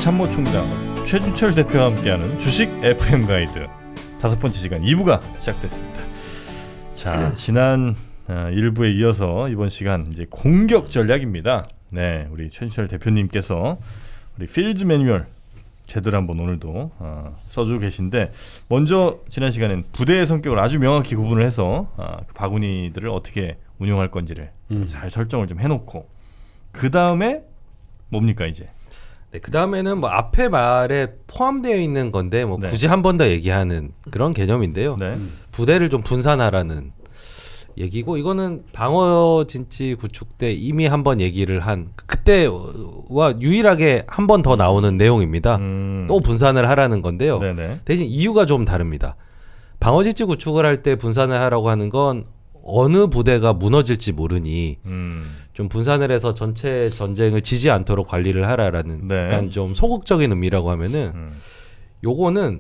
참모총장 최준철 대표와 함께하는 주식 FM 가이드 5번째 시간 2부가 시작됐습니다. 자, 지난 1부에 이어서 이번 시간 이제 공격 전략입니다. 네, 우리 최준철 대표님께서 우리 필드 매뉴얼 제대로 한번 오늘도 써주고 계신데, 먼저 지난 시간엔 부대의 성격을 아주 명확히 구분을 해서 그 바구니들을 어떻게 운용할 건지를 잘 설정을 좀 해놓고, 그 다음에 뭡니까 이제? 네, 그 다음에는 뭐 앞에 말에 포함되어 있는 건데 뭐 네. 굳이 한 번 더 얘기하는 그런 개념인데요. 네. 부대를 좀 분산하라는 얘기고, 이거는 방어 진지 구축 때 이미 한번 얘기를 한 그때와 유일하게 한 번 더 나오는 내용입니다. 또 분산을 하라는 건데요. 네네. 대신 이유가 좀 다릅니다. 방어 진지 구축을 할 때 분산을 하라고 하는 건 어느 부대가 무너질지 모르니 좀 분산을 해서 전체 전쟁을 지지 않도록 관리를 하라라는 네. 약간 좀 소극적인 의미라고 하면은, 요거는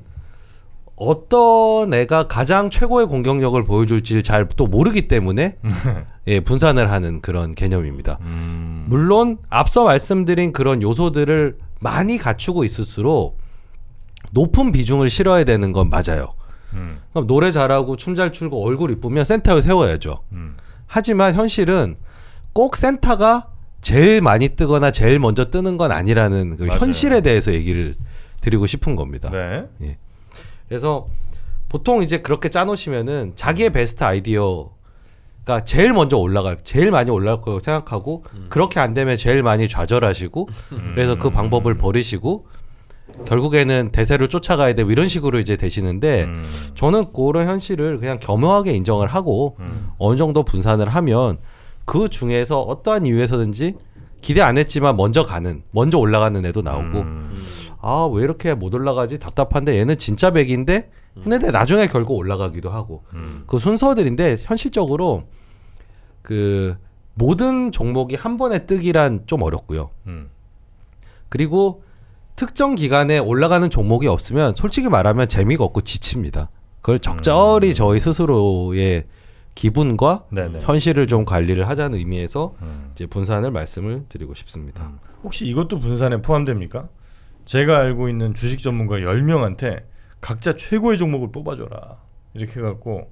어떤 애가 가장 최고의 공격력을 보여줄지를 잘 또 모르기 때문에 예, 분산을 하는 그런 개념입니다. 물론 앞서 말씀드린 그런 요소들을 많이 갖추고 있을수록 높은 비중을 실어야 되는 건 맞아요. 그럼 노래 잘하고 춤 잘 추고 얼굴 이쁘면 센터에 세워야죠. 하지만 현실은 꼭 센터가 제일 많이 뜨거나 제일 먼저 뜨는 건 아니라는 그 현실에 대해서 얘기를 드리고 싶은 겁니다. 네. 예. 그래서 보통 이제 그렇게 짜놓으시면은 자기의 베스트 아이디어가 제일 먼저 제일 많이 올라갈 거라고 생각하고, 그렇게 안 되면 제일 많이 좌절하시고, 그래서 그 방법을 버리시고 결국에는 대세를 쫓아가야 되고 이런 식으로 이제 되시는데, 저는 그런 현실을 그냥 겸허하게 인정을 하고 어느 정도 분산을 하면 그 중에서 어떠한 이유에서든지 기대 안 했지만 먼저 올라가는 애도 나오고, 아, 왜 이렇게 못 올라가지? 답답한데 얘는 진짜 백인데 했는데 나중에 결국 올라가기도 하고, 그 순서들인데, 현실적으로 그 모든 종목이 한 번에 뜨기란 좀 어렵고요. 그리고 특정 기간에 올라가는 종목이 없으면 솔직히 말하면 재미가 없고 지칩니다. 그걸 적절히 저희 스스로의 기분과 네네. 현실을 좀 관리를 하자는 의미에서 이제 분산을 말씀을 드리고 싶습니다. 혹시 이것도 분산에 포함됩니까? 제가 알고 있는 주식 전문가 10명한테 각자 최고의 종목을 뽑아줘라 이렇게 해갖고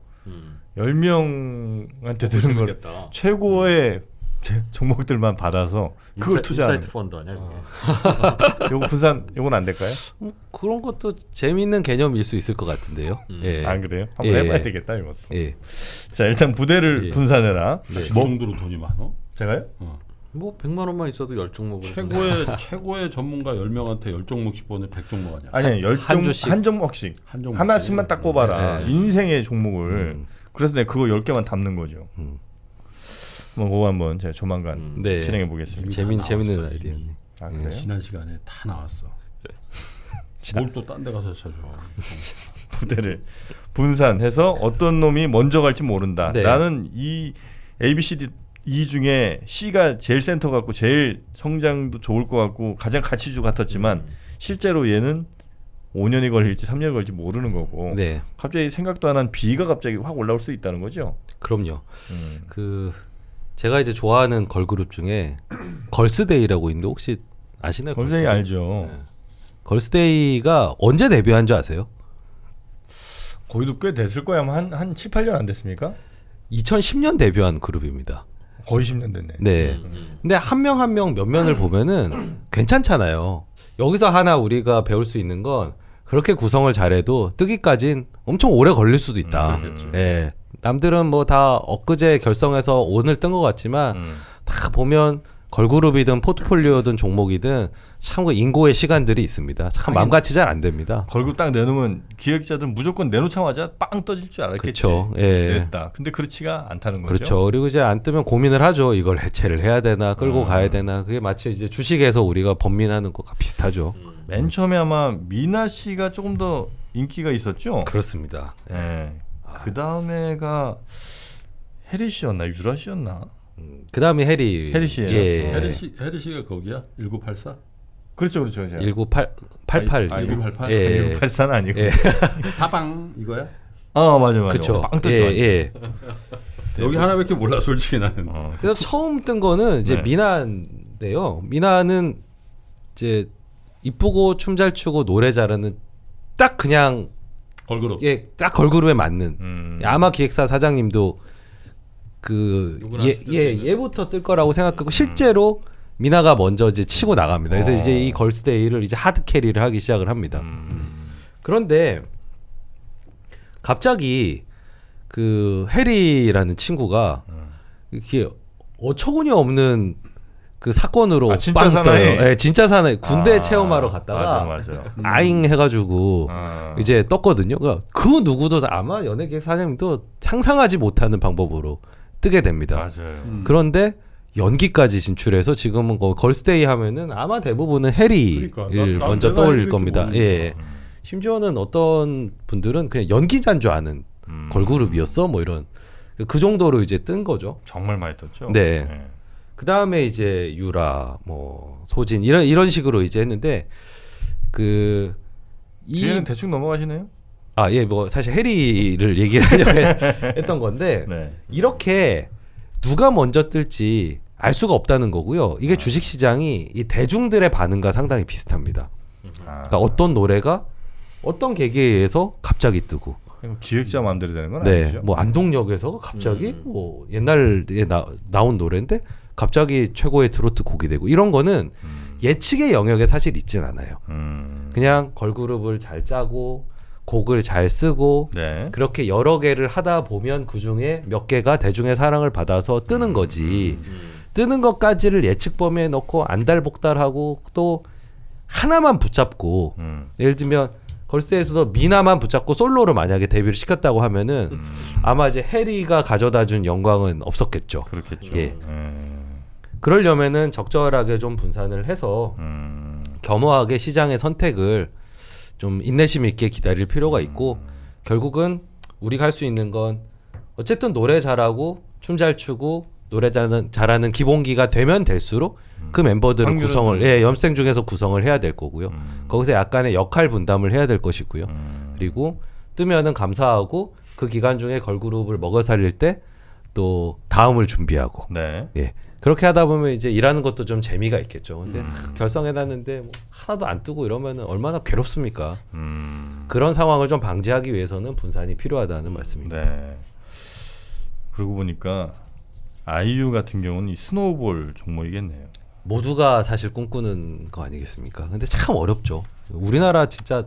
10명한테 드는 걸 최고의 종목들만 받아서 그걸 투자하는. 인사이트 펀드 아니야 그게? 요거 분산, 요건 안 될까요? 그런 것도 재미있는 개념일 수 있을 것 같은데요. 예. 안 그래요? 한번 해봐야 되겠다 이것도. 예. 자, 일단 부대를 분산해라. 네. 그 정도로 돈이 많어? 제가요? 뭐 100만 원만 있어도 10종목을 최고의 전문가 10명한테 10종목씩 보내 100종목 아니야? 아니, 한 종목씩. 하나씩만 딱 꼽아라. 인생의 종목을. 그래서 내가 그거 10개만 담는 거죠. 뭐 그거 한번 제가 조만간 실행해 보겠습니다. 재밌는 아이디어. 아, 그래요? 지난 시간에 다 나왔어. 뭘 또 딴 데 가서 쳐줘. 부대를 분산해서 어떤 놈이 먼저 갈지 모른다. 네. 나는 이 ABCD 이 중에 C가 제일 센터 같고 제일 성장도 좋을 것 같고 가장 가치주 같았지만 실제로 얘는 5년이 걸릴지 3년이 걸릴지 모르는 거고, 네. 갑자기 생각도 안 한 B가 갑자기 확 올라올 수 있다는 거죠. 그럼요. 제가 이제 좋아하는 걸그룹 중에 걸스데이라고 있는데 혹시 아시나요? 걸스데이 알죠. 네. 걸스데이가 언제 데뷔한 줄 아세요? 거기도 꽤 됐을 거야. 한 7, 8년 안 됐습니까? 2010년 데뷔한 그룹입니다. 거의 10년 됐네. 네. 근데 한 명 한 명 몇 면을 보면은 괜찮잖아요. 여기서 하나 우리가 배울 수 있는 건, 그렇게 구성을 잘해도 뜨기까진 엄청 오래 걸릴 수도 있다. 네. 남들은 뭐 다 엊그제 결성해서 오늘 뜬 것 같지만 다 보면 걸그룹이든 포트폴리오든 종목이든 참 그 인고의 시간들이 있습니다. 참 마음같이 잘 안 됩니다. 걸그룹 딱 내놓으면 기획자들은 무조건 내놓자마자 빵 떠질 줄 알았겠지. 그렇죠. 예. 됐다. 근데 그렇지가 않다는 거죠. 그렇죠. 그리고 이제 안 뜨면 고민을 하죠. 이걸 해체를 해야 되나, 끌고 가야 되나. 그게 마치 이제 주식에서 우리가 범민하는 것과 비슷하죠. 맨 처음에 아마 미나 씨가 조금 더 인기가 있었죠. 그렇습니다. 네. 그 다음에가 해리 씨였나 유라 씨였나? 그 다음에 해리 씨예요. 예. 해리 씨가 거기야? 1984? 그렇죠. 1988. 1988? 예. 1984는 아니고. 예. 다방 이거야? 맞아. 그렇죠. 빵 뜨죠. 예. 여기 하나밖에 몰라 솔직히 나는. 그래서 처음 뜬 거는 이제 네. 미나인데요. 미나는 이제 이쁘고 춤 잘 추고 노래 잘하는 딱 그냥 걸그룹. 예, 딱 걸그룹에 맞는 아마 기획사 사장님도 그 누구나 쓸수 있는. 예부터 뜰 거라고 생각하고 실제로 미나가 먼저 이제 치고 나갑니다. 그래서 이제 이 걸스데이를 이제 하드 캐리를 하기 시작을 합니다. 그런데 갑자기 그 해리라는 친구가 이렇게 어처구니 없는 그 사건으로 진짜 빵 사나이? 떠요. 네, 진짜 사나이 군대 체험하러 갔다가 맞아. 아잉 해가지고 이제 떴거든요. 그러니까 그 누구도 아마 연예계획 사장님도 상상하지 못하는 방법으로 뜨게 됩니다. 맞아요. 그런데 연기까지 진출해서 지금은 걸스데이 하면은 아마 대부분은 해리를 그러니까, 먼저 내가 떠올릴 해리를 겁니다. 모르니까. 예. 심지어는 어떤 분들은 그냥 연기자인 줄 아는 걸그룹이었어 뭐 이런 그 정도로 이제 뜬 거죠. 정말 많이 떴죠. 네. 그 다음에 이제 유라, 뭐 소진 이런 식으로 이제 했는데 그 뒤에는 대충 넘어가시네요. 예, 뭐 사실 해리를 얘기를 하려고 했던 건데 네. 이렇게 누가 먼저 뜰지 알 수가 없다는 거고요. 이게 주식 시장이 이 대중들의 반응과 상당히 비슷합니다. 그러니까 어떤 노래가 어떤 계기에 의해서 갑자기 뜨고 기획자 마음대로 되는 건 네, 아니죠. 뭐 안동역에서 갑자기 뭐 옛날에 나온 노래인데 갑자기 최고의 트로트 곡이 되고 이런 거는 예측의 영역에 사실 있진 않아요. 그냥 걸그룹을 잘 짜고 곡을 잘 쓰고 네. 그렇게 여러 개를 하다 보면 그 중에 몇 개가 대중의 사랑을 받아서 뜨는 거지. 뜨는 것까지를 예측 범위에 넣고 안달복달하고 또 하나만 붙잡고 예를 들면 걸스데이에서도 미나만 붙잡고 솔로로 만약에 데뷔를 시켰다고 하면은 아마 이제 해리가 가져다준 영광은 없었겠죠. 그렇겠죠. 예. 그러려면은 적절하게 좀 분산을 해서 겸허하게 시장의 선택을 좀 인내심 있게 기다릴 필요가 있고 결국은 우리가 할 수 있는 건 어쨌든 노래 잘하고 춤 잘 추고 노래 잘하는 기본기가 되면 될수록 그 멤버들을 구성을 연습생 중에서 구성을 해야 될 거고요. 거기서 약간의 역할 분담을 해야 될 것이고요. 그리고 뜨면은 감사하고 그 기간 중에 걸그룹을 먹여 살릴 때 또 다음을 준비하고 네. 예. 그렇게 하다 보면 이제 일하는 것도 좀 재미가 있겠죠. 근데 결성해놨는데 뭐 하나도 안 뜨고 이러면은 얼마나 괴롭습니까? 그런 상황을 좀 방지하기 위해서는 분산이 필요하다는 말씀입니다. 네. 그러고 보니까 아이유 같은 경우는 이 스노우볼 종목이겠네요. 모두가 사실 꿈꾸는 거 아니겠습니까? 근데 참 어렵죠. 우리나라 진짜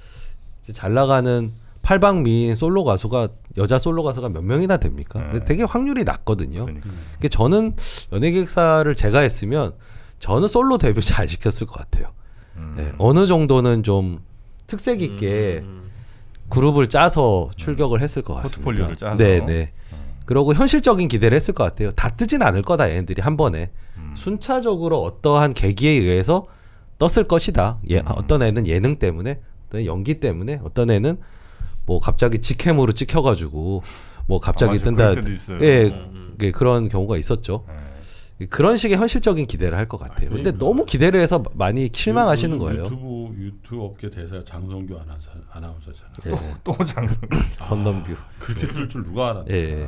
잘 나가는 팔방미인 솔로 가수가 여자 솔로 가수가 몇 명이나 됩니까? 근데 되게 확률이 낮거든요. 그러니까. 저는 연예기획사를 제가 했으면 저는 솔로 데뷔 잘 시켰을 것 같아요. 네, 어느 정도는 좀 특색 있게 그룹을 짜서 출격을 했을 것 같습니다. 포트폴리오를 짜서. 네. 그리고 현실적인 기대를 했을 것 같아요. 다 뜨진 않을 거다 얘네들이 한 번에. 순차적으로 어떠한 계기에 의해서 떴을 것이다. 어떤 애는 예능 때문에, 어떤 애는 연기 때문에, 어떤 애는 뭐 갑자기 직캠으로 찍혀가지고 뭐 갑자기 뜬다. 예, 그런 경우가 있었죠. 그런 식의 현실적인 기대를 할 것 같아요. 근데 너무 기대를 해서 많이 실망하시는 거예요. 유튜브 업계 대사 장성규 아나운서잖아. 예. 또 장성규. 선넘규. 그렇게 뜰 줄 누가 알았나? 예.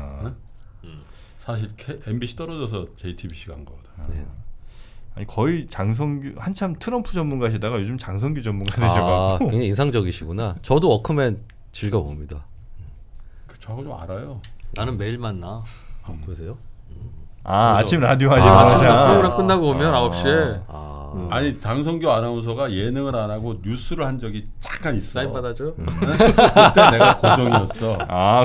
사실 MBC 떨어져서 JTBC 간 거거든. 네. 아니 거의 장성규 한참 트럼프 전문가시다가 요즘 장성규 전문가 되셔가지고. 굉장히 인상적이시구나. 저도 워크맨 즐겨 봅니다. 저거 좀 알아요. 나는 매일 만나. 보세요? 아침 라디오 하지 아침에 마자. 프로그램 끝나고 오면 9시에 아니 장성규 아나운서가 예능을 안 하고 뉴스를 한 적이 잠깐 있어. 사인 받아줘. 그때 내가 고정이었어. 아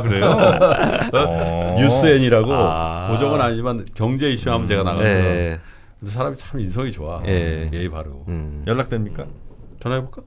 그래요? 뉴스엔이라고 고정은 아니지만 경제 이슈 하면 제가 나가거든. 예. 근데 사람이 참 인성이 좋아. 예. 예의 바르고. 연락됩니까? 전화해볼까?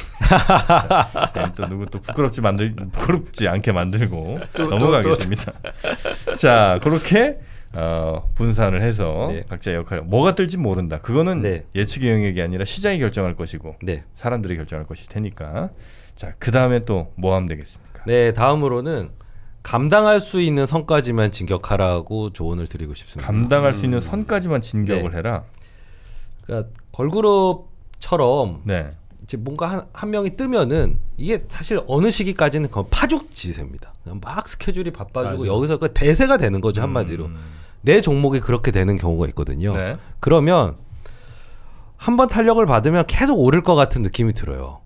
또 누구 또 부끄럽지 않게 만들고 넘어가겠습니다. 자 그렇게 분산을 해서 네. 각자의 역할 뭐가 뜰지 모른다. 그거는 네. 예측의 영역이 아니라 시장이 결정할 것이고 네. 사람들이 결정할 것일 테니까. 자 그 다음에 또 뭐 하면 되겠습니까? 네, 다음으로는 감당할 수 있는 선까지만 진격하라고 조언을 드리고 싶습니다. 감당할 수 있는 선까지만 진격을 네. 해라. 그러니까 걸그룹처럼 네. 이제 뭔가 한 명이 뜨면은 이게 사실 어느 시기까지는 파죽지세입니다. 그냥 막 스케줄이 바빠지고 맞아. 여기서 그 대세가 되는 거죠 한마디로. 내 종목이 그렇게 되는 경우가 있거든요. 네. 그러면 한번 탄력을 받으면 계속 오를 것 같은 느낌이 들어요.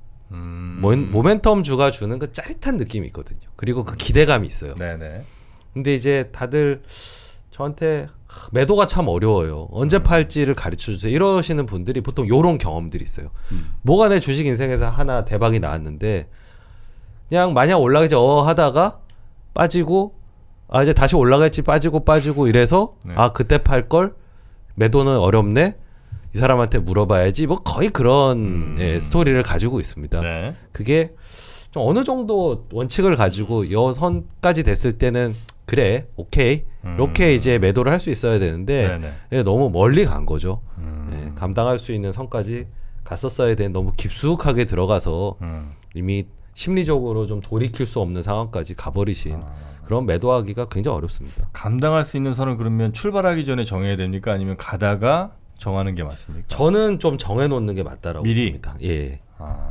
모멘텀 주가 주는 그 짜릿한 느낌이 있거든요. 그리고 그 기대감이 있어요. 네네. 근데 이제 다들 저한테 매도가 참 어려워요. 언제 팔지를 가르쳐 주세요. 이러시는 분들이 보통 요런 경험들이 있어요. 뭐가 내 주식 인생에서 하나 대박이 나왔는데 그냥 마냥 올라가지 하다가 빠지고 이제 다시 올라갈지 빠지고 이래서 네. 그때 팔 걸 매도는 어렵네. 이 사람한테 물어봐야지. 뭐 거의 그런 스토리를 가지고 있습니다. 네. 그게 좀 어느 정도 원칙을 가지고 여선까지 됐을 때는 그래 오케이 이렇게 이제 매도를 할 수 있어야 되는데 네네. 너무 멀리 간 거죠. 감당할 수 있는 선까지 갔었어야 되는 너무 깊숙하게 들어가서 이미 심리적으로 좀 돌이킬 수 없는 상황까지 가버리신 그런 매도하기가 굉장히 어렵습니다. 감당할 수 있는 선을 그러면 출발하기 전에 정해야 됩니까? 아니면 가다가 정하는 게 맞습니까? 저는 좀 정해놓는 게 맞다라고 미리? 봅니다. 예.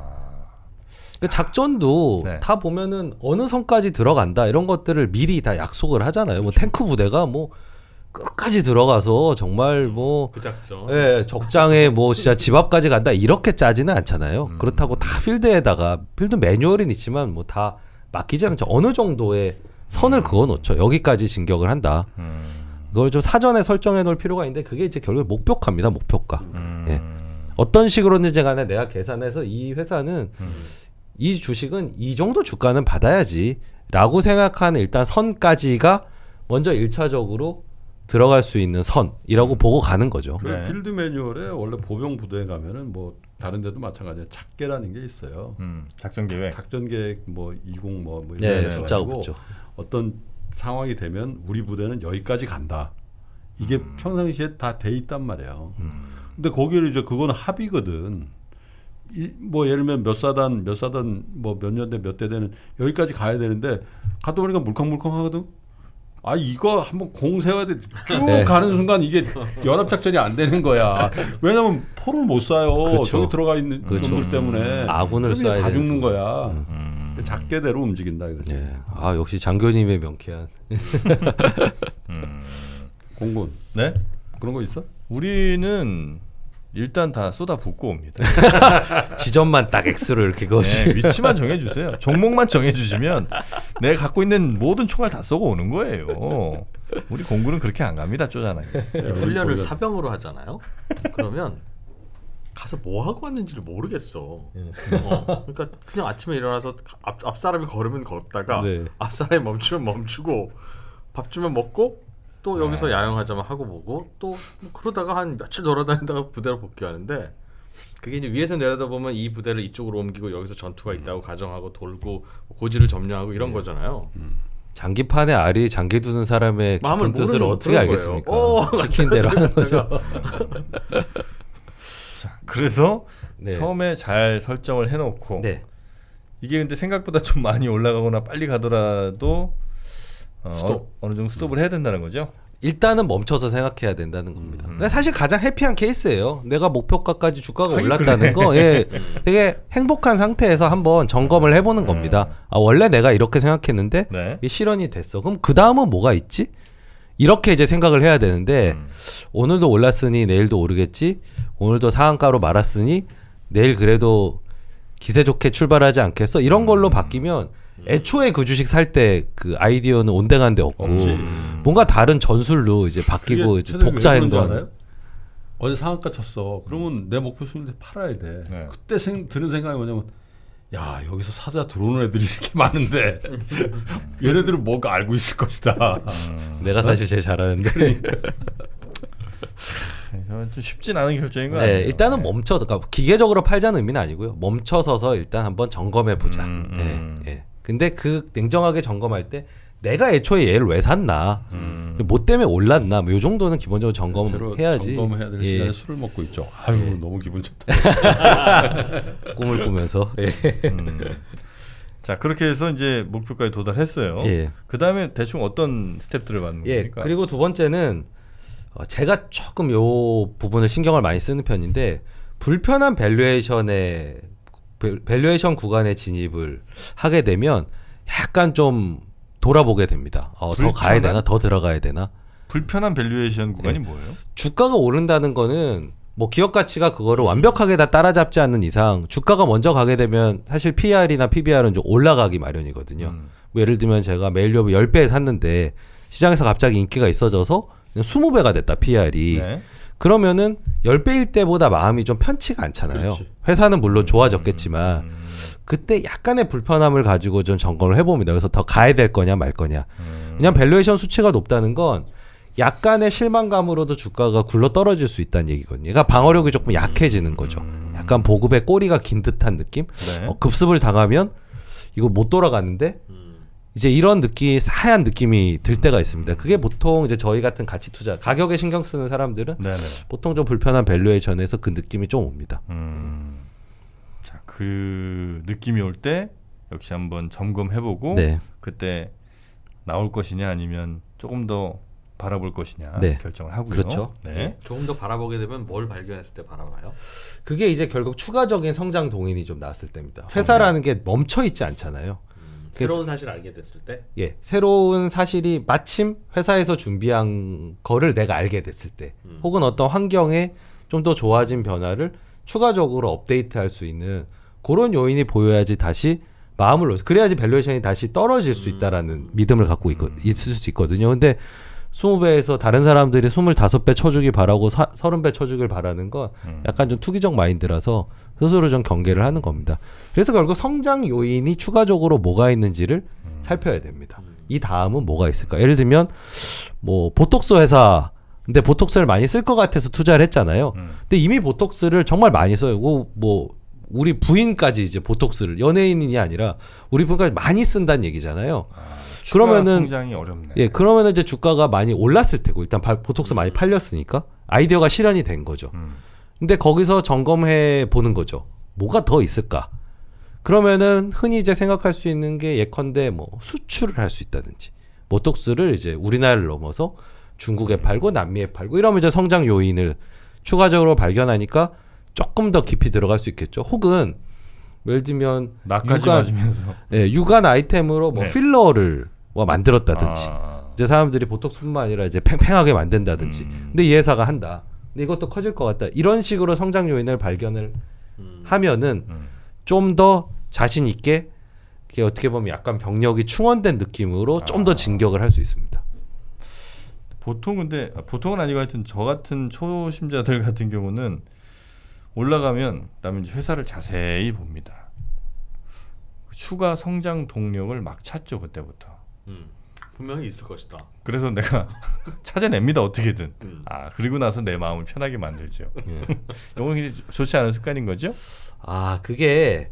그 작전도 네. 다 보면은 어느 선까지 들어간다 이런 것들을 미리 다 약속을 하잖아요. 뭐 탱크 부대가 뭐 끝까지 들어가서 정말 뭐 그 작전. 예, 적장에 뭐 진짜 집 앞까지 간다 이렇게 짜지는 않잖아요. 그렇다고 다 필드에다가 필드 매뉴얼은 있지만 뭐 다 맡기지 않죠. 어느 정도의 선을 그어 놓죠. 여기까지 진격을 한다. 그걸 좀 사전에 설정해 놓을 필요가 있는데 그게 이제 결국 목표가입니다. 목표가. 예. 어떤 식으로든지 간에 내가 계산해서 이 회사는 이 주식은 이 정도 주가는 받아야지 라고 생각하는 일단 선까지가 먼저 1차적으로 들어갈 수 있는 선이라고 보고 가는 거죠. 그 네. 필드 매뉴얼에 원래 보병 부대에 가면은 뭐 다른 데도 마찬가지야. 작계라는 게 있어요. 작전 계획. 작전 계획 뭐 20 뭐 이런 네, 거 숫자가 가지고 붙죠. 어떤 상황이 되면 우리 부대는 여기까지 간다. 이게 평상시에 다 돼 있단 말이에요. 근데 거기를 이제 그거는 합의거든. 뭐 예를 들면 몇 사단 뭐 몇 년대 몇 대대는 여기까지 가야 되는데 가다 보니까 물컹물컹 하거든. 이거 한번 공 세워야 돼. 쭉 네. 가는 순간 이게 연합 작전이 안 되는 거야. 왜냐면 포를 못 쏴요. 그렇죠. 저기 들어가 있는 그렇죠. 놈들 때문에 아군을 그럼 이제 쏴야 다 되는 죽는 거야. 작게대로 움직인다 이거지. 예. 역시 장교님의 명쾌한. 공군 네? 그런 거 있어? 우리는 일단 다 쏟아붓고 옵니다. 지점만 딱 X로 이렇게 그것이. 네, 위치만 정해주세요. 종목만 정해주시면 내가 갖고 있는 모든 총알 다 쏘고 오는 거예요. 우리 공군은 그렇게 안 갑니다. 쪼잖아요. 훈련을 사병으로 하잖아요. 그러면 가서 뭐 하고 왔는지를 모르겠어. 그러니까 그냥 아침에 일어나서 앞 사람이 걸으면 걷다가 네. 앞 사람이 멈추면 멈추고 밥 주면 먹고 또 여기서 야영하자면 하고 보고 또뭐 그러다가 한 며칠 돌아다니다가 부대로 복귀하는데 그게 이제 위에서 내려다보면 이 부대를 이쪽으로 옮기고 여기서 전투가 있다고 가정하고 돌고 고지를 점령하고 이런 거잖아요. 장기판에 알이 장기 두는 사람의 마음을 깊은 뜻을 모르는 어떻게 그런 알겠습니까? 거예요. 시킨 대로 하는 거죠. 그래서 네. 처음에 잘 설정을 해놓고 네. 이게 근데 생각보다 좀 많이 올라가거나 빨리 가더라도 어느 정도 스톱을 해야 된다는 거죠. 일단은 멈춰서 생각해야 된다는 겁니다. 근데 사실 가장 해피한 케이스예요. 내가 목표가까지 주가가 하긴 올랐다는 거, 예, 되게 행복한 상태에서 한번 점검을 해보는 겁니다. 원래 내가 이렇게 생각했는데 네. 이게 실현이 됐어. 그럼 그 다음은 뭐가 있지? 이렇게 이제 생각을 해야 되는데 오늘도 올랐으니 내일도 오르겠지. 오늘도 상한가로 말았으니 내일 그래도 기세 좋게 출발하지 않겠어? 이런 걸로 바뀌면 애초에 그 주식 살 때 그 아이디어는 온데간데 없고 뭔가 다른 전술로 이제 바뀌고 이제 독자 행동. 어제 상한가 쳤어. 그러면 내 목표 수준인데 팔아야 돼. 네. 그때 드는 생각이 뭐냐면 야 여기서 사자 들어오는 애들이 이렇게 많은데 얘네들은 뭔가 알고 있을 것이다. 내가 사실 제일 잘하는데. 좀 쉽진 않은 결정인 거 네, 아니에요. 일단은 그러니까 기계적으로 팔자는 의미는 아니고요. 멈춰서서 일단 한번 점검해 보자. 예. 근데 그 냉정하게 점검할 때 내가 애초에 얘를 왜 샀나, 뭐 때문에 올랐나, 뭐 요 정도는 기본적으로 점검해야지. 점검해야 될 예. 시간에 술을 먹고 있죠. 아유 너무 기분 좋다. 꿈을 꾸면서. 예. 자 그렇게 해서 이제 목표까지 도달했어요. 예. 그 다음에 대충 어떤 스텝들을 받는 예. 겁니까? 그리고 두 번째는 제가 조금 요 부분을 신경을 많이 쓰는 편인데 불편한 밸류에이션 구간에 진입을 하게 되면 약간 좀 돌아보게 됩니다. 더 가야 되나? 더 들어가야 되나? 불편한 밸류에이션 구간이 뭐예요? 주가가 오른다는 거는 뭐 기업 가치가 그거를 완벽하게 다 따라잡지 않는 이상 주가가 먼저 가게 되면 사실 PR이나 PBR은 좀 올라가기 마련이거든요. 뭐 예를 들면 제가 메일유업을 10배에 샀는데 시장에서 갑자기 인기가 있어져서 그냥 20배가 됐다 PR이. 네. 그러면은 10배일 때보다 마음이 좀 편치가 않잖아요. 그렇지. 회사는 물론 좋아졌겠지만 그때 약간의 불편함을 가지고 좀 점검을 해봅니다. 그래서 더 가야 될 거냐 말 거냐. 왜냐면 밸류에이션 수치가 높다는 건 약간의 실망감으로도 주가가 굴러 떨어질 수 있다는 얘기거든요. 그러니까 방어력이 조금 약해지는 거죠. 약간 보급의 꼬리가 긴 듯한 느낌? 네. 급습을 당하면 이거 못 돌아가는데 이제 이런 느낌, 싸한 느낌이 들 때가 있습니다. 그게 보통 이제 저희 같은 가치 투자, 가격에 신경 쓰는 사람들은 네네. 보통 좀 불편한 밸류에이션에서 그 느낌이 좀 옵니다. 자, 그 느낌이 올 때 역시 한번 점검해보고 네. 그때 나올 것이냐 아니면 조금 더 바라볼 것이냐 네. 결정을 하고요. 그렇죠. 네. 조금 더 바라보게 되면 뭘 발견했을 때 바라봐요? 그게 이제 결국 추가적인 성장 동인이 좀 나왔을 때입니다. 회사라는 게 멈춰 있지 않잖아요. 새로운 사실을 알게 됐을 때? 예, 새로운 사실이 마침 회사에서 준비한 거를 내가 알게 됐을 때, 혹은 어떤 환경에 좀 더 좋아진 변화를 추가적으로 업데이트할 수 있는 그런 요인이 보여야지 다시 마음을 놓지. 그래야지 밸류에이션이 다시 떨어질 수 있다라는 믿음을 갖고 있을 수 있거든요. 근데 20배에서 다른 사람들이 25배 쳐주길 바라고 30배 쳐주길 바라는 건 약간 좀 투기적 마인드라서 스스로 좀 경계를 하는 겁니다. 그래서 결국 성장 요인이 추가적으로 뭐가 있는지를 살펴야 됩니다. 이 다음은 뭐가 있을까? 예를 들면 뭐 보톡스 회사, 근데 보톡스를 많이 쓸 것 같아서 투자를 했잖아요. 근데 이미 보톡스를 정말 많이 써요. 뭐 우리 부인까지 이제 보톡스를, 연예인이 아니라 우리 부인까지 많이 쓴다는 얘기잖아요. 그러면은 성장이 어렵네. 예, 그러면은 이제 주가가 많이 올랐을 테고, 일단 보톡스 많이 팔렸으니까 아이디어가 실현이 된 거죠. 근데 거기서 점검해 보는 거죠. 뭐가 더 있을까? 그러면은 흔히 이제 생각할 수 있는 게 예컨대 뭐 수출을 할 수 있다든지, 보톡스를 이제 우리나라를 넘어서 중국에 팔고 남미에 팔고 이러면 이제 성장 요인을 추가적으로 발견하니까 조금 더 깊이 들어갈 수 있겠죠. 혹은 예를 들면 나까지 맞으면서 예, 유관 아이템으로 뭐 네. 필러를 만들었다든지, 이제 사람들이 보톡스뿐만 아니라 이제 팽팽하게 만든다든지, 근데 이 회사가 한다. 근데 이것도 커질 것 같다. 이런 식으로 성장 요인을 발견을 하면은 좀 더 자신 있게, 이게 어떻게 보면 약간 병력이 충원된 느낌으로 좀 더 진격을 할 수 있습니다. 보통은 아니고 하여튼 저 같은 초심자들 같은 경우는 올라가면 그다음에 이제 회사를 자세히 봅니다. 추가 성장 동력을 막 찾죠, 그때부터. 분명히 있을 것이다. 그래서 내가 찾아냅니다, 어떻게든. 그리고 나서 내 마음을 편하게 만들죠. 이건 굉장히 좋지 않은 습관인 거죠? 그게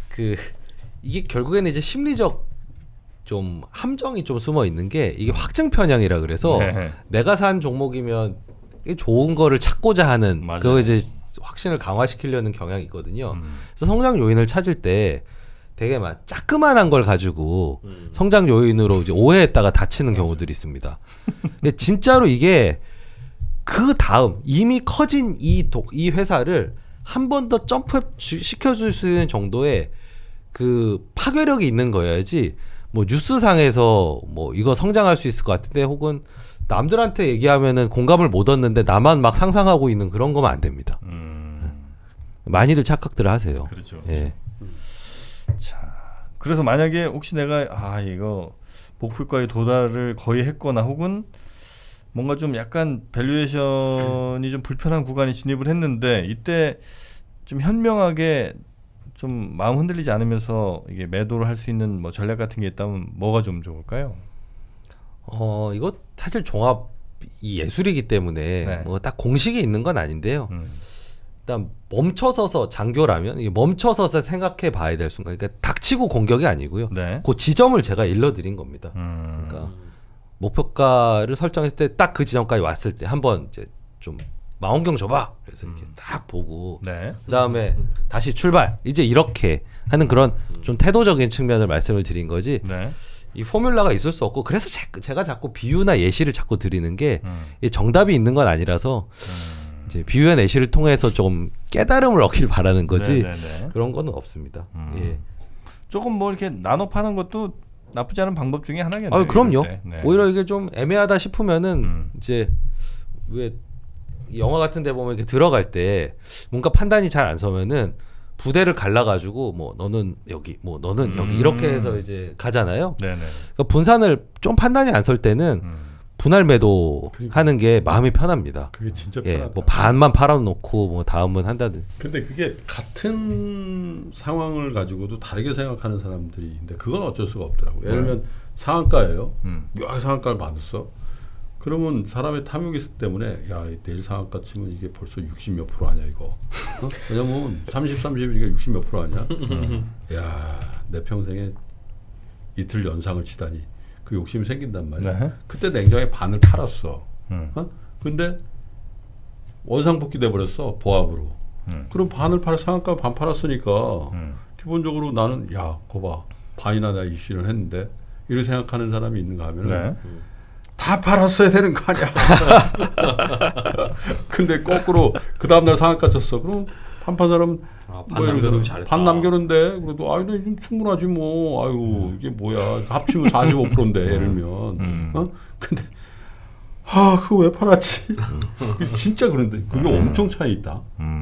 이게 결국에는 이제 심리적 좀 함정이 좀 숨어 있는 게, 이게 확증 편향이라 그래서 네. 내가 산 종목이면 좋은 거를 찾고자 하는, 맞아요. 그거 이제 확신을 강화시키려는 경향이 있거든요. 그래서 성장 요인을 찾을 때 되게 막 자그만한 걸 가지고 성장 요인으로 이제 오해했다가 다치는 경우들이 있습니다. 근데 진짜로 이게 그 다음 이미 커진 이 회사를 한 번 더 점프 시켜줄 수 있는 정도의 그 파괴력이 있는 거여야지, 뭐 뉴스상에서 뭐 이거 성장할 수 있을 것 같은데, 혹은 남들한테 얘기하면은 공감을 못 얻는데 나만 막 상상하고 있는 그런 거면 안 됩니다. 많이들 착각들을 하세요. 그렇죠. 예. 자, 그래서 만약에 혹시 내가 이거 목표가에 도달을 거의 했거나, 혹은 뭔가 좀 약간 밸류에이션이 좀 불편한 구간에 진입을 했는데, 이때 좀 현명하게 좀 마음 흔들리지 않으면서 이게 매도를 할 수 있는 뭐 전략 같은 게 있다면 뭐가 좀 좋을까요? 이거 사실 종합 예술이기 때문에 네. 뭐 딱 공식이 있는 건 아닌데요. 일단 멈춰서서, 장교라면 이게 멈춰서서 생각해 봐야 될 순간, 그러니까 닥치고 공격이 아니고요. 네. 그 지점을 제가 일러드린 겁니다. 그러니까 목표가를 설정했을 때 딱 그 지점까지 왔을 때 한번 이제 좀 망원경 줘봐. 그래서 이렇게 딱 보고, 네. 그다음에 다시 출발. 이제 이렇게 하는 그런 좀 태도적인 측면을 말씀을 드린 거지. 네. 이 포뮬라가 있을 수 없고, 그래서 제가 자꾸 비유나 예시를 자꾸 드리는 게 이 정답이 있는 건 아니라서 이제 비유와 예시를 통해서 좀 깨달음을 얻길 바라는 거지. 네네네. 그런 거는 없습니다. 예. 조금 뭐 이렇게 나눠 파는 것도 나쁘지 않은 방법 중에 하나겠네요. 그럼요. 네. 오히려 이게 좀 애매하다 싶으면은 이제 왜 영화 같은데 보면 이렇게 들어갈 때 뭔가 판단이 잘 안 서면은 부대를 갈라가지고 뭐 너는 여기, 뭐 너는 여기 이렇게 해서 이제 가잖아요. 네네. 그러니까 분산을 좀 판단이 안 설 때는 분할 매도 하는 게 마음이 편합니다. 그게 진짜 예, 편하다. 뭐 반만 팔아놓고 뭐 다음은 한다든. 근데 그게 같은 상황을 가지고도 다르게 생각하는 사람들이 있는데 그건 어쩔 수가 없더라고요. 예를 들면 상한가예요. 묘하게 상한가를 받았어. 그러면 사람의 탐욕이 때문에 야 내일 상한가 치면 이게 벌써 60 몇 프로 아니야 이거. 어? 왜냐면 30, 30이니까 60 몇 프로 아니야. 야 내 평생에 이틀 연상을 치다니 그 욕심이 생긴단 말이야. 네. 그때 냉장에 반을 팔았어. 어? 근데 원상복귀 돼버렸어 보합으로. 그럼 반을 상한가 반 팔았으니까 기본적으로 나는 야 거봐 반이나 내가 이슈를 했는데 이렇게 생각하는 사람이 있는가 하면 네. 다 팔았어야 되는 거 아니야. 근데 거꾸로 그 다음날 상한가 쳤어. 그럼 판판 사람은 반 남겨두기 잘했다. 반 남겼는데 그래도 아유 좀 충분하지 뭐. 아유 이게 뭐야 합치면 45%인데 예를 들면. 어? 근데 그거 왜 팔았지? 진짜 그런데 그게 엄청 차이 있다.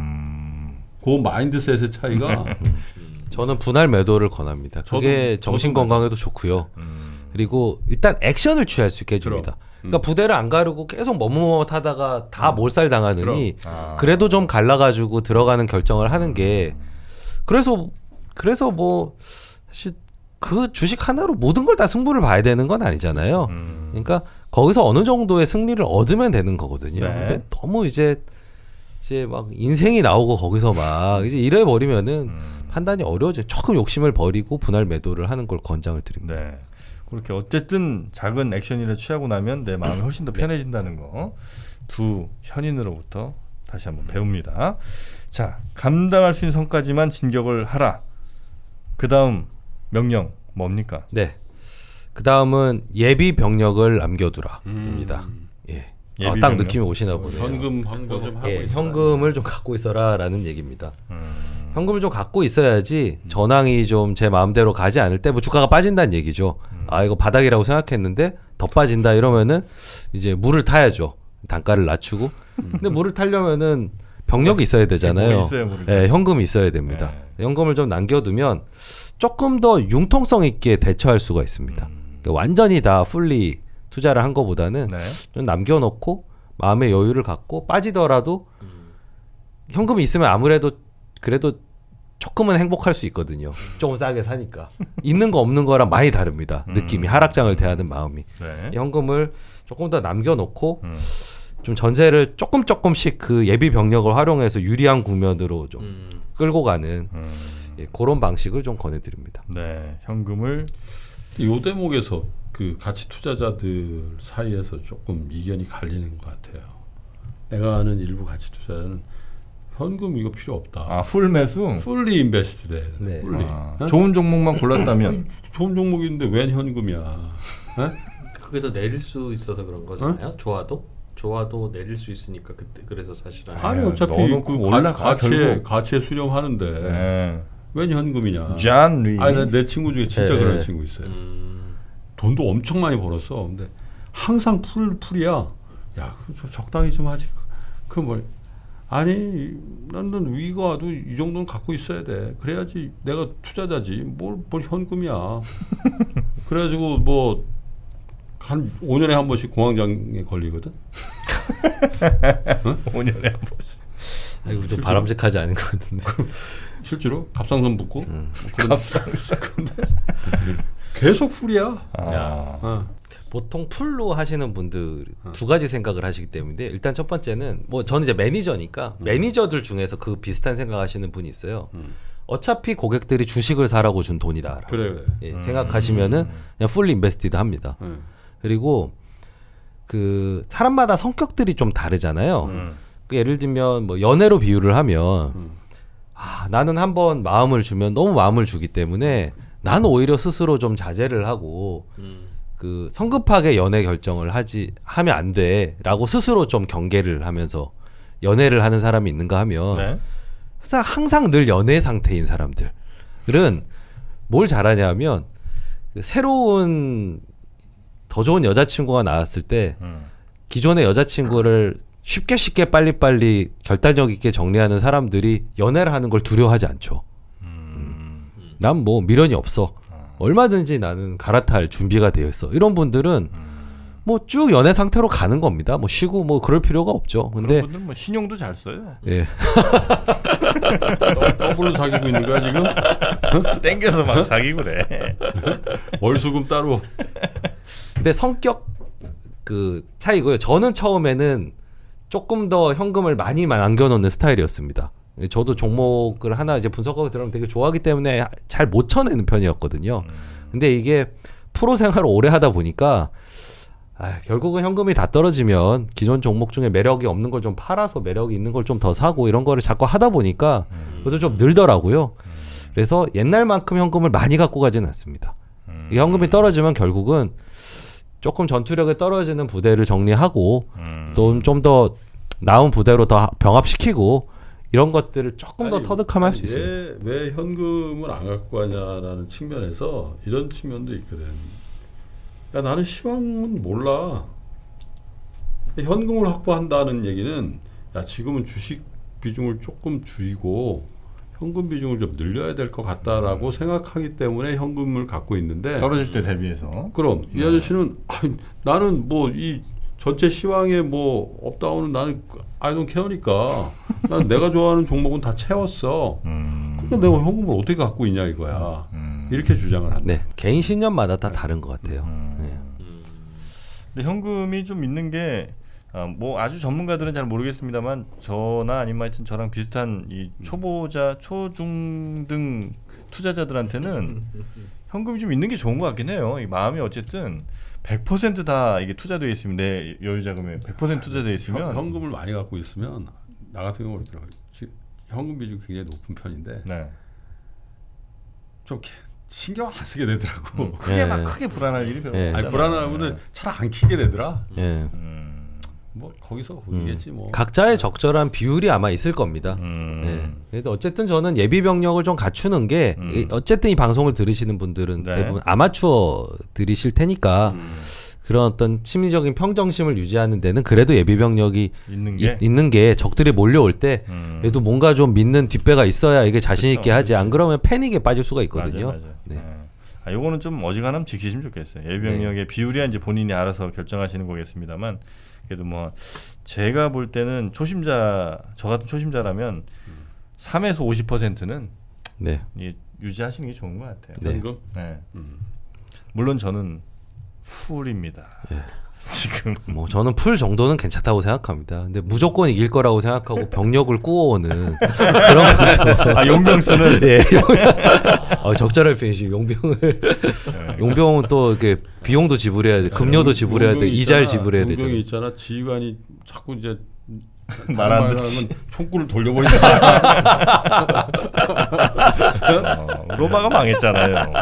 그 마인드셋의 차이가. 저는 분할 매도를 권합니다. 그게 정신 건강에도 좋고요. 그리고 일단 액션을 취할 수 있게 해줍니다. 그러니까 부대를 안 가르고 계속 머뭇머뭇하다가 다 몰살 당하느니 그래도 좀 갈라가지고 들어가는 결정을 하는 게 그래서 뭐 사실 그 주식 하나로 모든 걸 다 승부를 봐야 되는 건 아니잖아요. 그러니까 거기서 어느 정도의 승리를 얻으면 되는 거거든요. 네. 근데 너무 이제 막 인생이 나오고 거기서 막 이제 이래 버리면은 판단이 어려워져요. 조금 욕심을 버리고 분할 매도를 하는 걸 권장을 드립니다. 네. 그렇게 어쨌든 작은 액션이라 취하고 나면 내 마음이 훨씬 더 편해진다는 거 두 현인으로부터 다시 한번 배웁니다. 자, 감당할 수 있는 선까지만 진격을 하라. 그 다음 명령 뭡니까? 네. 그 다음은 예비 병력을 남겨두라입니다. 예. 예비 딱 병력? 느낌이 오시나 보네요. 현금 확보 좀 하고 예, 있어. 현금을 좀 갖고 있어라라는 얘기입니다. 현금을 좀 갖고 있어야지 전황이 좀 제 마음대로 가지 않을 때 뭐 주가가 빠진다는 얘기죠. 아 이거 바닥이라고 생각했는데 더 빠진다 이러면은 이제 물을 타야죠. 단가를 낮추고. 근데 물을 타려면은 병력이 있어야 되잖아요. 뭐 있어야 물을 예, 현금이 있어야 됩니다. 현금을 좀 남겨두면 조금 더 융통성 있게 대처할 수가 있습니다. 그러니까 완전히 다 풀리 투자를 한 거보다는 네. 좀 남겨놓고 마음의 여유를 갖고 빠지더라도 현금이 있으면 아무래도 그래도 조금은 행복할 수 있거든요. 조금 싸게 사니까. 있는 거 없는 거랑 많이 다릅니다. 느낌이 하락장을 대하는 마음이. 네. 현금을 조금 더 남겨놓고 좀 전세를 조금씩 그 예비 병력을 활용해서 유리한 국면으로 좀 끌고 가는 예, 그런 방식을 좀 권해드립니다. 네. 현금을 이 대목에서 그 가치 투자자들 사이에서 조금 이견이 갈리는 것 같아요. 내가 아는 일부 가치 투자자는 현금 이거 필요 없다. 풀 매수. 풀리 인베스트 돼. 네. 풀리. 좋은 종목만 골랐다면 좋은 종목인데 웬 현금이야? 그게 더 내릴 수 있어서 그런 거잖아요. 좋아도 내릴 수 있으니까 그때 그래서 사실은 아니 어차피 넣어놓고 그 올라가, 결국. 가치에 수렴하는데 네. 웬 현금이냐? 잔 리. 아니 내 친구 중에 진짜 네. 그런 친구 있어요. 돈도 엄청 많이 벌었어. 근데 항상 풀이야. 야, 그 적당히 좀 하지. 그 뭘? 아니, 나는 위가 와도 이 정도는 갖고 있어야 돼. 그래야지 내가 투자자지. 뭘 현금이야. 그래가지고 뭐 한 5년에 한 번씩 공황장애 걸리거든. 5년에 한 번씩. 아이고 좀 바람직하지 않은 것 같은데. 실제로 갑상선 붓고. 갑상선. 근데 계속 풀이야. 보통 풀로 하시는 분들 두 가지 생각을 하시기 때문에 일단 첫 번째는 뭐 저는 이제 매니저니까 매니저들 중에서 그 비슷한 생각하시는 분이 있어요. 어차피 고객들이 주식을 사라고 준 돈이다. 그래. 예, 생각하시면은 그냥 풀리 인베스티드 합니다. 그리고 그 사람마다 성격들이 좀 다르잖아요. 그 예를 들면 뭐 연애로 비유를 하면 나는 한번 마음을 주면 너무 마음을 주기 때문에 나는 오히려 스스로 좀 자제를 하고 그 성급하게 연애 결정을 하면 안 돼라고 스스로 좀 경계를 하면서 연애를 하는 사람이 있는가 하면 네. 항상 늘 연애 상태인 사람들은 뭘 잘하냐면 새로운 더 좋은 여자친구가 나왔을 때 기존의 여자친구를 쉽게 빨리빨리 결단력 있게 정리하는 사람들이 연애를 하는 걸 두려워하지 않죠. 난 뭐 미련이 없어. 얼마든지 나는 갈아탈 준비가 되어 있어. 이런 분들은 뭐 쭉 연애 상태로 가는 겁니다. 뭐 쉬고 뭐 그럴 필요가 없죠. 근데 그런 분들 뭐 신용도 잘 써요. 예. 더블로 사귀고 있는 거야 지금? 땡겨서 막 사귀고 그래. 월수금 따로. 근데 성격 그 차이고요. 저는 처음에는 조금 더 현금을 많이 남겨놓는 스타일이었습니다. 저도 종목을 하나 이제 분석하고 들어가면 되게 좋아하기 때문에 잘 못 쳐내는 편이었거든요. 근데 이게 프로 생활을 오래 하다 보니까 결국은 현금이 다 떨어지면 기존 종목 중에 매력이 없는 걸 좀 팔아서 매력이 있는 걸 좀 더 사고 이런 거를 자꾸 하다 보니까 그것도 좀 늘더라고요. 그래서 옛날만큼 현금을 많이 갖고 가지는 않습니다. 이 현금이 떨어지면 결국은 조금 전투력이 떨어지는 부대를 정리하고 또 좀 더 나은 부대로 더 병합시키고 이런 것들을 조금 더 터득하면 할 수 있어요. 왜 현금을 안 갖고 가냐라는 측면에서 이런 측면도 있거든. 야, 나는 시황은 몰라. 현금을 확보한다는 얘기는 야, 지금은 주식 비중을 조금 줄이고 현금 비중을 좀 늘려야 될 것 같다라고 생각하기 때문에 현금을 갖고 있는데 떨어질 때 대비해서. 그럼 이 아저씨는 나는 뭐 이 전체 시황에 뭐 업다운은 나는 I don't care니까 난 내가 좋아하는 종목은 다 채웠어. 그러니까 내가 현금을 어떻게 갖고 있냐 이거야. 이렇게 주장을 한다. 네, 개인 신념마다 다 다른 것 같아요. 네. 근데 현금이 좀 있는 게 뭐 아주 전문가들은 잘 모르겠습니다만 저나 아니면 하여튼 저랑 비슷한 이 초보자, 초중등 투자자들한테는 현금이 좀 있는 게 좋은 것 같긴 해요. 이 마음이 어쨌든 100% 다 이게 투자되어 있으면 내 여유 자금에 100% 투자되어 있으면 현금을 많이 갖고 있으면 나 같은 경우는 그렇더라고요. 현금 비중이 굉장히 높은 편인데 네. 좀 신경 안 쓰게 되더라고. 크게 막 크게 불안할 일이 별로 없잖아요. 아니, 불안하면은 잘 안 키게 되더라. 예. 뭐 거기서 거기겠지 뭐. 각자의 적절한 비율이 아마 있을 겁니다. 네. 그래도 어쨌든 저는 예비 병력을 좀 갖추는 게 어쨌든 이 방송을 들으시는 분들은 네. 대부분 아마추어들이실 테니까 그런 어떤 심리적인 평정심을 유지하는 데는 그래도 예비 병력이 있는 게 적들이 몰려올 때 그래도 뭔가 좀 믿는 뒷배가 있어야 이게 자신 있게 하지. 안 그러면 패닉에 빠질 수가 있거든요. 맞아요. 네. 요거는 좀 어지간하면 지키시면 좋겠어요. 예비 병력의 비율이야 이제 본인이 알아서 결정하시는 거겠습니다만 그래도 뭐 제가 볼 때는 초심자 저 같은 초심자라면 3에서 50%는 네. 유지하시는 게 좋은 것 같아요. 네. 현금? 네. 물론 저는 풀입니다. 예. 지금 뭐 저는 풀 정도는 괜찮다고 생각합니다. 근데 무조건 이길 거라고 생각하고 병력을 꾸어오는 그런 거죠. 용병수는 예. 적절한 표현이시. 용병을 용병은 또 이렇게 비용도 지불해야 돼, 급료도 지불해야 돼, 이자를 지불해야 되죠. 용병이 있잖아. 지휘관이 자꾸 이제 말 안 듣지. 총구를 돌려버리잖아. 로마가 망했잖아요.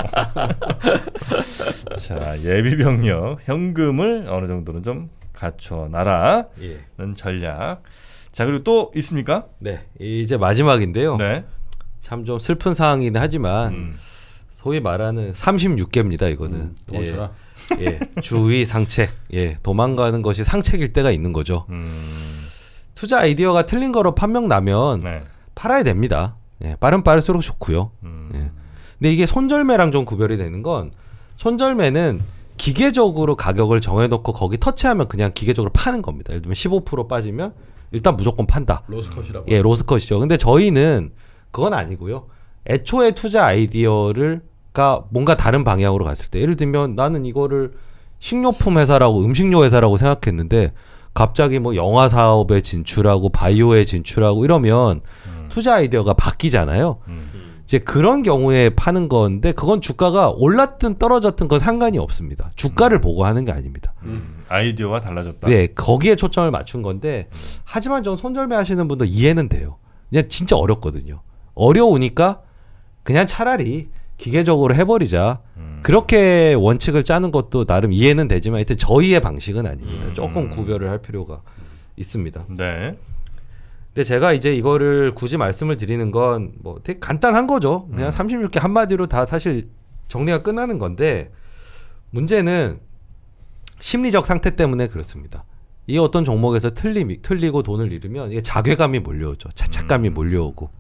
자, 예비 병력 현금을 어느 정도는 좀 갖춰놔라는 전략. 자, 그리고 또 있습니까? 네, 이제 마지막인데요. 네. 참 좀 슬픈 상황이긴 하지만 소위 말하는 36개입니다. 이거는 도망쳐라. 주의 상책. 도망가는 것이 상책일 때가 있는 거죠. 투자 아이디어가 틀린 거로 판명 나면 팔아야 됩니다. 빠른 빠를수록 좋고요. 근데 이게 손절매랑 좀 구별이 되는 건 손절매는 기계적으로 가격을 정해놓고 거기 터치하면 그냥 기계적으로 파는 겁니다. 예를 들면 15% 빠지면 일단 무조건 판다. 로스컷이라고. 로스컷이죠. 근데 저희는 그건 아니고요. 애초에 투자 아이디어가 뭔가 다른 방향으로 갔을 때 예를 들면 나는 이거를 식료품 회사라고 음식료 회사라고 생각했는데 갑자기 뭐 영화 사업에 진출하고 바이오에 진출하고 이러면 투자 아이디어가 바뀌잖아요. 이제 그런 경우에 파는 건데 그건 주가가 올랐든 떨어졌든 그건 상관이 없습니다. 주가를 보고 하는 게 아닙니다. 아이디어가 달라졌다. 네, 거기에 초점을 맞춘 건데 하지만 전 손절매 하시는 분도 이해는 돼요. 그냥 진짜 어렵거든요. 어려우니까 그냥 차라리 기계적으로 해버리자. 그렇게 원칙을 짜는 것도 나름 이해는 되지만 하여튼 저희의 방식은 아닙니다. 조금 구별을 할 필요가 있습니다. 네. 근데 제가 이제 이거를 굳이 말씀을 드리는 건 뭐 되게 간단한 거죠. 그냥 36개 한마디로 다 사실 정리가 끝나는 건데 문제는 심리적 상태 때문에 그렇습니다. 이 어떤 종목에서 틀리고 돈을 잃으면 이게 자괴감이 몰려오죠. 자책감이 몰려오고.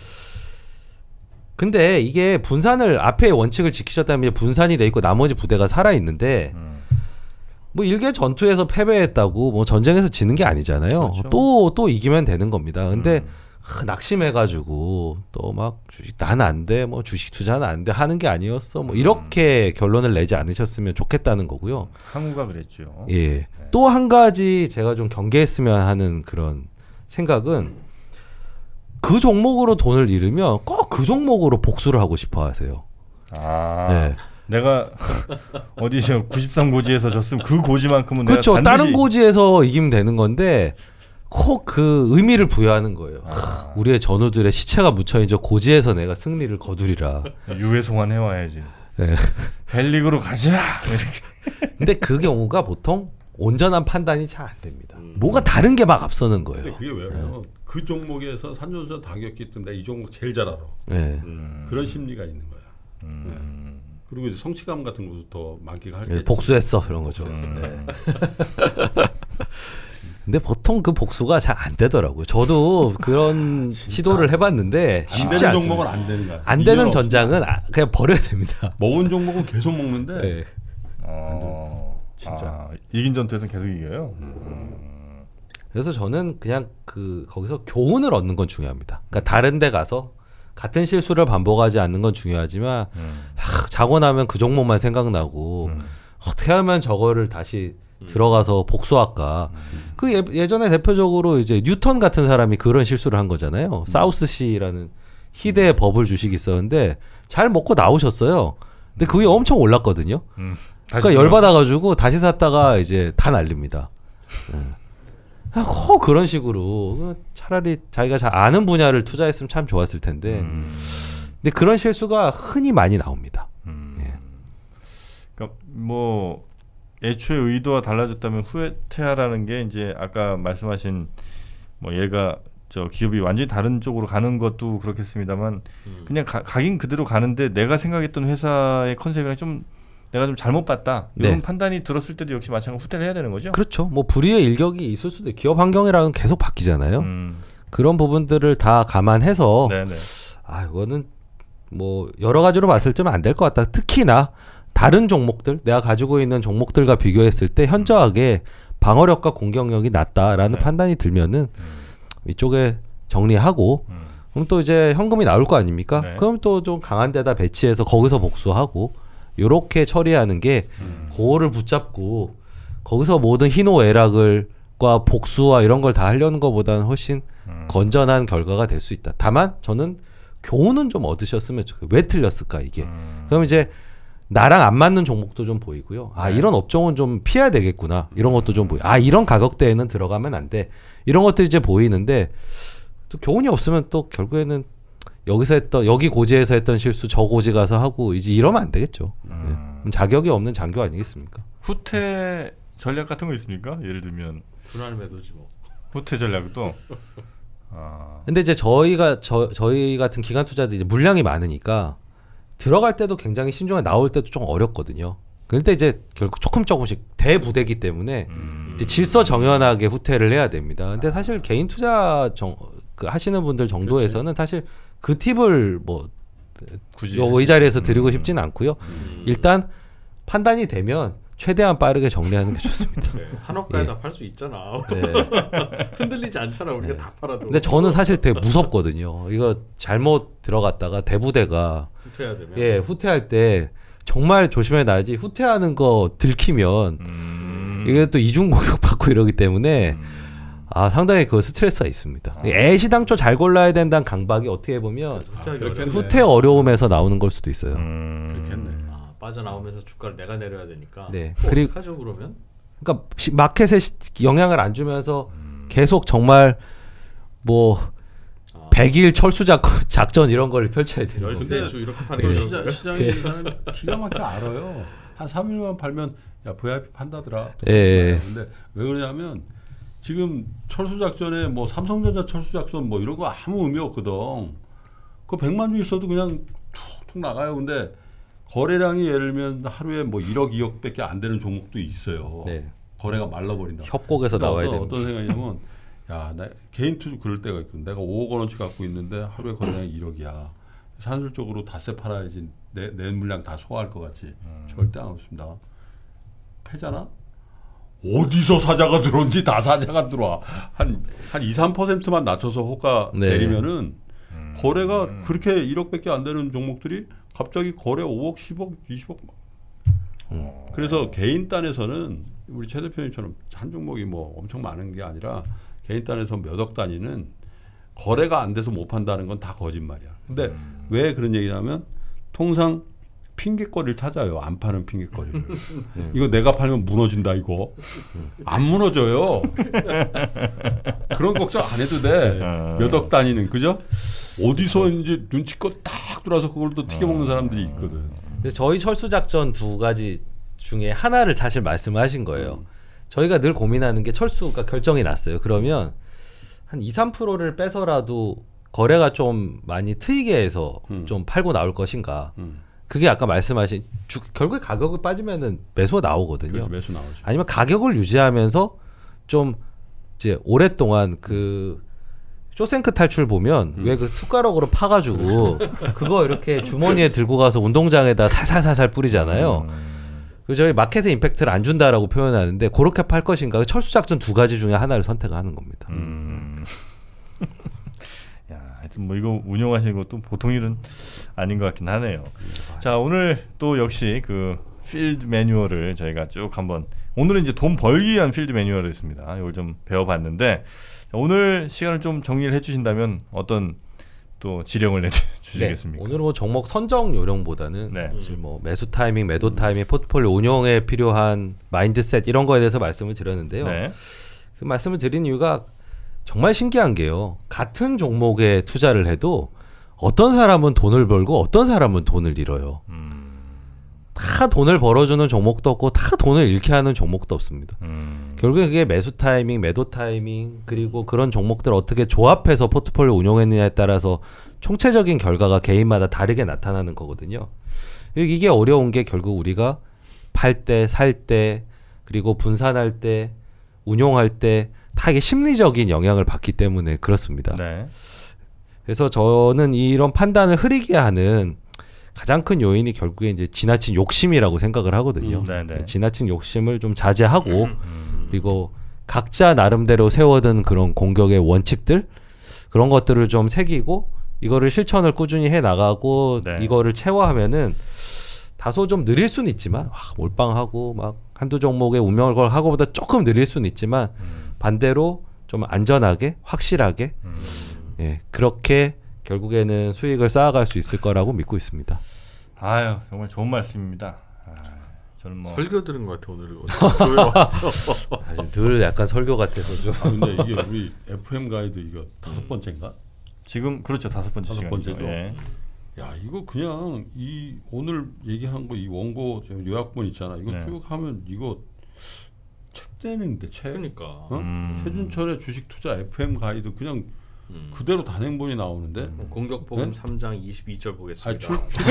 근데 이게 분산을 앞에 원칙을 지키셨다면 분산이 돼 있고 나머지 부대가 살아 있는데 뭐 일개 전투에서 패배했다고 뭐 전쟁에서 지는 게 아니잖아요. 그렇죠. 또 이기면 되는 겁니다. 근데 낙심해가지고 또 막 주식 난 안 돼, 뭐 주식 투자는 안 돼 하는 게 아니었어. 뭐 이렇게 결론을 내지 않으셨으면 좋겠다는 거고요. 항우가 그랬죠. 예. 네. 또 한 가지 제가 좀 경계했으면 하는 그런 생각은 그 종목으로 돈을 잃으면 꼭 그 종목으로 복수를 하고 싶어 하세요. 아, 네. 내가 어디서 93고지에서 졌으면 그 고지만큼은 그렇죠. 내가 반드시 다른 고지에서 이기면 되는 건데 꼭 그 의미를 부여하는 거예요. 우리의 전우들의 시체가 묻혀있는 저 고지에서 내가 승리를 거두리라. 유해송환 해와야지. 네. 헬릭으로 가자. 이렇게. 근데 그 경우가 보통 온전한 판단이 잘 안 됩니다. 뭐가 다른 게 막 앞서는 근데 거예요. 그게 왜냐면 그 종목에서 산전수전 다 겪기 때문에 이 종목 제일 잘 알아. 네. 그런 심리가 있는 거야. 네. 그리고 이제 성취감 같은 것도 더 만끽할 때 복수했어 이런 거죠. 네. 근데 보통 그 복수가 잘 안 되더라고요. 저도 그런 시도를 해봤는데 안 쉽지 되는 않습니다. 종목은 안 되는 거야. 안 되는 전장은 그냥 버려야 됩니다. 먹은 종목은 계속 먹는데 네. 진짜. 아, 이긴 전투에서는 계속 이겨요. 그래서 저는 그냥 거기서 교훈을 얻는 건 중요합니다. 그러니까 다른 데 가서 같은 실수를 반복하지 않는 건 중요하지만 자고 나면 그 종목만 생각나고 어떻게 하면 저거를 다시 들어가서 복수할까. 그 예전에 대표적으로 이제 뉴턴 같은 사람이 그런 실수를 한 거잖아요. 사우스시라는 희대의 버블 주식이 있었는데 잘 먹고 나오셨어요. 근데 그게 엄청 올랐거든요. 그러니까 열받아가지고 다시 샀다가 이제 다 날립니다. 그런 식으로 차라리 자기가 잘 아는 분야를 투자했으면 참 좋았을 텐데. 근데 그런 실수가 흔히 많이 나옵니다. 예. 그러니까 뭐 애초에 의도와 달라졌다면 후퇴하라는 게 이제 아까 말씀하신 뭐 얘가 저 기업이 완전히 다른 쪽으로 가는 것도 그렇겠습니다만 그냥 가긴 그대로 가는데 내가 생각했던 회사의 컨셉이랑 좀 내가 좀 잘못 봤다 이런 네. 판단이 판단이 들었을 때도 역시 마찬가지로 후퇴를 해야 되는 거죠. 그렇죠. 뭐 불의의 일격이 있을 수도 있고 기업 환경이랑은 계속 바뀌잖아요. 그런 부분들을 다 감안해서 네네. 이거는 뭐 여러 가지로 봤을 때는 안 될 것 같다. 특히나 다른 종목들 내가 가지고 있는 종목들과 비교했을 때 현저하게 방어력과 공격력이 낮다라는 판단이 들면은 이쪽에 정리하고 그럼 또 이제 현금이 나올 거 아닙니까? 네. 그럼 또 좀 강한 데다 배치해서 거기서 복수하고 요렇게 처리하는 게 그거를 붙잡고 거기서 모든 희노애락과 복수와 이런 걸 다 하려는 것보다는 훨씬 건전한 결과가 될 수 있다. 다만 저는 교훈은 좀 얻으셨으면 좋겠어요. 왜 틀렸을까 이게. 그럼 이제 나랑 안 맞는 종목도 좀 보이고요. 이런 업종은 좀 피해야 되겠구나. 이런 것도 좀 보이. 이런 가격대에는 들어가면 안 돼. 이런 것들이 이제 보이는데 또 교훈이 없으면 또 결국에는 여기 고지에서 했던 실수 저 고지 가서 하고 이제 이러면 안 되겠죠. 네. 자격이 없는 장교 아니겠습니까? 후퇴 전략 같은 거 있습니까? 예를 들면 분할 매도지 뭐. 후퇴 전략도 근데 이제 저희 같은 기관 투자들이 이제 물량이 많으니까 들어갈 때도 굉장히 신중하게 나올 때도 좀 어렵거든요. 근데 이제 결국 조금씩 대부대기 때문에 이제 질서 정연하게 후퇴를 해야 됩니다. 근데 사실 개인 투자 하시는 분들 정도에서는 사실 그 팁을 뭐 굳이 이 자리에서 드리고 싶지는 않고요. 일단 판단이 되면 최대한 빠르게 정리하는 게 좋습니다. 네, 한옥가에 다 팔 수 있잖아. 네. 흔들리지 않잖아 우리가 다 팔아도. 근데 저는 사실 되게 무섭거든요. 이거 잘못 들어갔다가 대부대가 후퇴해야 되면. 후퇴할 때 정말 조심해 놔야지. 후퇴하는 거 들키면 이게 또 이중 공격 받고 이러기 때문에 상당히 그 스트레스가 있습니다. 애시당초 잘 골라야 된다는 강박이 어떻게 보면 후퇴 어려움에서 나오는 걸 수도 있어요. 그렇겠네. 빠져나오면서 주가를 내가 내려야 되니까. 네. 그리고 어떡하죠 그러면? 그러니까 마켓에 영향을 안 주면서 계속 정말 뭐 100일 철수 작전 이런 걸 펼쳐야 되는 거예요. 열쇠 주 이렇게 파는 거 시장에 사람이 기가 막히게 알아요. 한 3일만 팔면 야 VIP 판다더라. 예. 근데 왜 그러냐면 지금 철수 작전에 뭐 삼성전자 철수 작전 뭐 이런 거 아무 의미 없거든. 그 100만 주 있어도 그냥 툭툭 나가요. 근데 거래량이 예를 들면 하루에 뭐 1억 2억밖에 안 되는 종목도 있어요. 네. 거래가 말라버린다. 협곡에서 나와야 되는. 어떤 생각이냐면 야, 나 개인 투자 그럴 때가 있거든. 내가 5억 원어치 갖고 있는데 하루에 거래량이 1억이야. 산술적으로 닷새 팔아야지 내 물량 다 소화할 것 같지. 절대 안 없습니다. 패잖아? 어디서 사자가 들어온지 다 사자가 들어와. 한 2, 3%만 낮춰서 호가 네. 내리면은 거래가 그렇게 1억밖에 안 되는 종목들이 갑자기 거래 5억, 10억, 20억. 그래서 개인 단에서는 우리 최 대표님처럼 한 종목이 뭐 엄청 많은 게 아니라 개인 단에서 몇 억 단위는 거래가 안 돼서 못 판다는 건 다 거짓말이야. 근데 왜 그런 얘기냐면 통상 핑계거리를 찾아요. 안 파는 핑계거리를. 이거 내가 팔면 무너진다 이거. 안 무너져요. 그런 걱정 안 해도 돼. 몇 억 단위는 그죠? 어디서 이제 눈치껏 딱 들어와서 그걸 또 튀겨먹는 사람들이 있거든. 그래서 저희 철수 작전 두 가지 중에 하나를 사실 말씀하신 거예요. 저희가 늘 고민하는 게 철수가 결정이 났어요. 그러면 한 2, 3%를 빼서라도 거래가 좀 많이 트이게 해서 좀 팔고 나올 것인가. 그게 아까 말씀하신 결국에 가격이 빠지면은 매수가 나오거든요. 그래서 매수 나오죠. 아니면 가격을 유지하면서 좀 이제 오랫동안 그 쇼생크 탈출 보면 왜 그 숟가락으로 파가지고 그거 이렇게 주머니에 들고 가서 운동장에다 살살살살 뿌리잖아요. 그리고 저희 마켓에 임팩트를 안 준다라고 표현하는데 그렇게 팔 것인가 철수 작전 두 가지 중에 하나를 선택하는 겁니다. 야, 하여튼 뭐 이거 운영하시는 것도 보통 일은 아닌 것 같긴 하네요. 자, 오늘 또 역시 그 필드 매뉴얼을 저희가 쭉 한번 오늘은 이제 돈 벌기 위한 필드 매뉴얼이 있습니다. 이걸 좀 배워봤는데 오늘 시간을 좀 정리를 해주신다면 어떤 또 지령을 내주시겠습니까? 네, 오늘은 뭐 종목 선정 요령보다는 네. 사실 뭐 매수 타이밍, 매도 타이밍, 포트폴리오 운용에 필요한 마인드셋 이런 거에 대해서 말씀을 드렸는데요. 네. 그 말씀을 드린 이유가 정말 신기한 게요. 같은 종목에 투자를 해도 어떤 사람은 돈을 벌고 어떤 사람은 돈을 잃어요. 다 돈을 벌어주는 종목도 없고 다 돈을 잃게 하는 종목도 없습니다. 결국에 그게 매수 타이밍, 매도 타이밍 그리고 그런 종목들을 어떻게 조합해서 포트폴리오 운용했느냐에 따라서 총체적인 결과가 개인마다 다르게 나타나는 거거든요. 이게 어려운 게 결국 우리가 팔 때, 살 때, 그리고 분산할 때, 운용할 때 다 이게 심리적인 영향을 받기 때문에 그렇습니다. 네. 그래서 저는 이런 판단을 흐리게 하는 가장 큰 요인이 결국에 이제 지나친 욕심이라고 생각을 하거든요. 네네. 지나친 욕심을 좀 자제하고 그리고 각자 나름대로 세워둔 그런 공격의 원칙들 그런 것들을 좀 새기고 이거를 실천을 꾸준히 해 나가고 네. 이거를 체화하면은 다소 좀 느릴 수는 있지만 몰빵하고 막 한두 종목의 운명을 걸 하고보다 조금 느릴 수는 있지만 반대로 좀 안전하게 확실하게 예, 그렇게 결국에는 수익을 쌓아갈 수 있을 거라고 믿고 있습니다. 아유, 정말 좋은 말씀입니다. 저는 뭐 설교 들은 것 같아 오늘. 교회 왔어. 사실 늘 약간 설교 같아서 좀. 근데 이게 우리 FM 가이드 이거 5번째인가? 지금 그렇죠. 5번째 다섯 번째죠. 예. 야, 이거 그냥 이 오늘 얘기한 거 이 원고 요약본 있잖아. 이거 네. 쭉 하면 이거 책 되는데 책. 그러니까. 어? 최준철의 주식 투자 FM 가이드 그냥 그대로 단행본이 나오는데. 공격복음 네? 3장 22절 보겠습니다.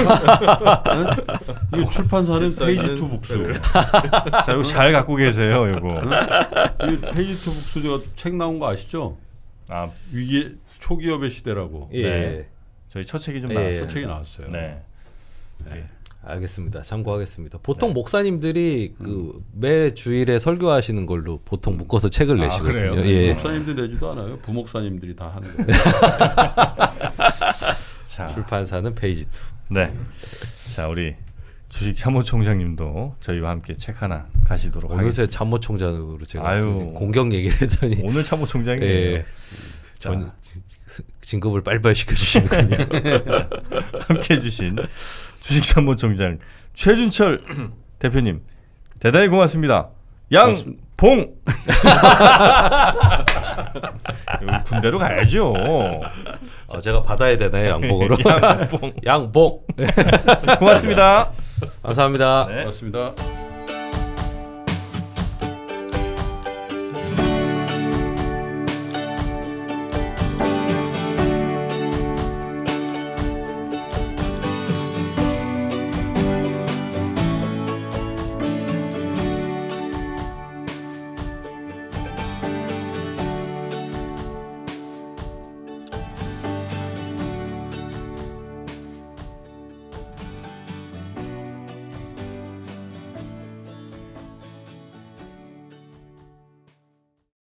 이거 출판사는 실사는 페이지 투 북스. 자, 이거 잘 갖고 계세요, 이거. 이 페이지 투 북스 제가 책 나온 거 아시죠? 아, 위기 초기업의 시대라고. 예. 네. 저희 첫 책이 좀 예. 나왔어요. 책이 나왔어요. 네. 알겠습니다. 참고하겠습니다. 보통 네. 목사님들이 그 매 주일에 설교하시는 걸로 보통 묶어서 책을 내시거든요. 그래요? 예. 목사님들 내지도 않아요. 부목사님들이 다 하는 거예요. 자, 출판사는 페이지 2. 네. 자, 우리 주식 참모총장님도 저희와 함께 책 하나 가시도록 어느새 하겠습니다. 참모총장으로 제가 아유. 지금 공격 얘기를 했더니 오늘 참모총장이에요. 예. 전 진급을 빨리빨리 시켜주시는군요. 함께 해주신 주식 참모총장 최준철 대표님 대단히 고맙습니다. 양봉. 여기 군대로 가야죠. 제가 받아야 되나요 양봉으로? 양봉. 양봉. 고맙습니다. 감사합니다. 네. 고맙습니다.